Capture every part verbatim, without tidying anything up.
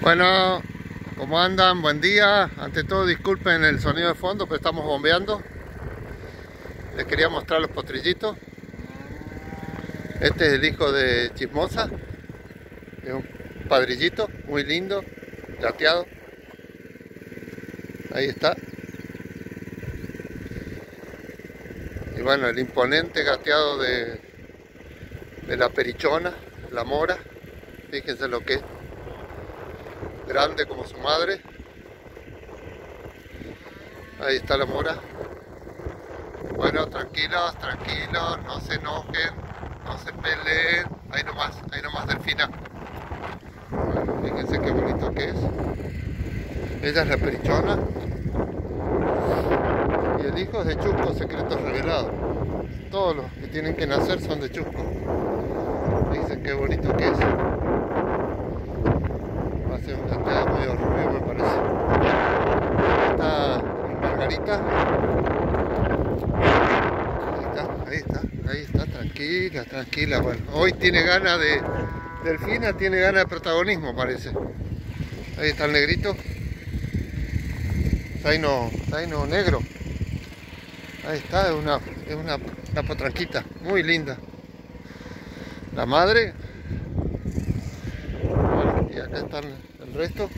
Bueno, ¿cómo andan? Buen día. Ante todo, disculpen el sonido de fondo, pero estamos bombeando. Les quería mostrar los potrillitos. Este es el hijo de Chismosa. Es un padrillito muy lindo, plateado. Ahí está. Y bueno, el imponente gateado de, de la perichona, la mora. Fíjense lo que es. Grande como su madre. Ahí está la mora. Bueno, tranquilos, tranquilos, no se enojen, no se peleen. Ahí nomás, ahí nomás Delfina. Bueno, fíjense qué bonito que es. Ella es la perichona. Y el hijo es de Chusco, secretos revelados. Todos los que tienen que nacer son de Chusco. Fíjense qué bonito que es. Va a ser un plateado medio rubio, me parece. Está Margarita. Ahí está, ahí está, ahí está, tranquila, tranquila. Bueno, hoy tiene ganas de... Delfina tiene ganas de protagonismo, parece. Ahí está el negrito. Zaino, zaino negro. Ahí está, es una, es una, una potranquita, muy linda. La madre. Bueno, y acá están el resto.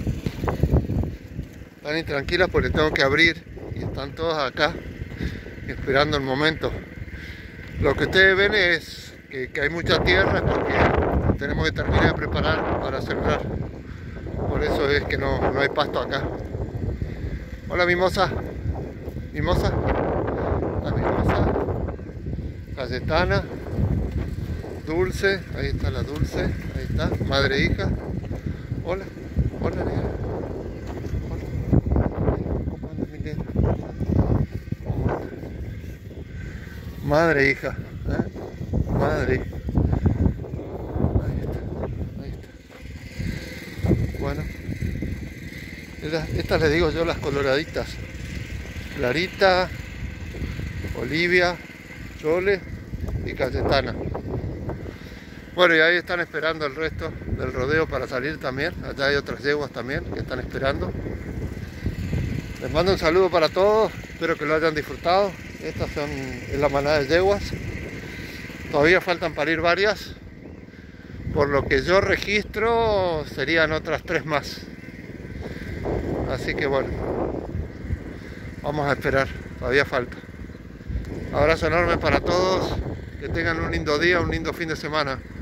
Están intranquilas porque tengo que abrir y están todas acá esperando el momento. Lo que ustedes ven es que, que hay mucha tierra porque tenemos que terminar de preparar para sembrar. Por eso es que no, no hay pasto acá. Hola Mimosa. Mimosa. La Mimosa. Cayetana. Dulce. Ahí está la Dulce. Ahí está. Madre e hija. Hola. Hola negra. ¿Cómo anda mi negra? Madre e hija. ¿Eh? Madre. Ahí está. Ahí está. Bueno. Estas, estas les digo yo las coloraditas. Clarita, Olivia, Chole y Cayetana. Bueno, y ahí están esperando el resto del rodeo para salir también. Allá hay otras yeguas también que están esperando. Les mando un saludo para todos. Espero que lo hayan disfrutado. Estas son es la manada de yeguas. Todavía faltan parir varias. Por lo que yo registro serían otras tres más. Así que bueno, vamos a esperar, todavía falta. Abrazo enorme para todos, que tengan un lindo día, un lindo fin de semana.